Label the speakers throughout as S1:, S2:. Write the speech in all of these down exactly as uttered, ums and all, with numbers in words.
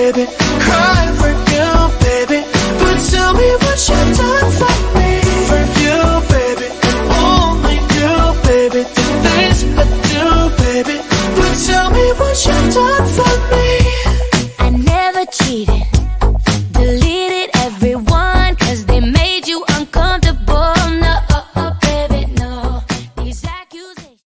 S1: baby, cry for you, baby. But tell me what you've done for me. For you, baby, only you, baby. The things I do, baby. But tell me what you've done for me.
S2: I never cheated, deleted everyone, cause they made you uncomfortable. No, baby, no, these accusations.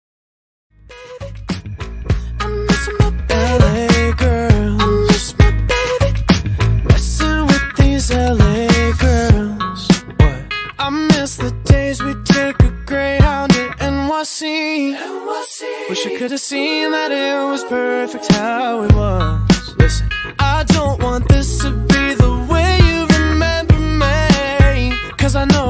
S1: I miss my L A girl. I miss my baby. Messing with these L A girls. What? I miss the days we take a Greyhound to N Y C. Wish I could have seen that it was perfect how it was. Listen, I don't want this to be the way you remember me, cause I know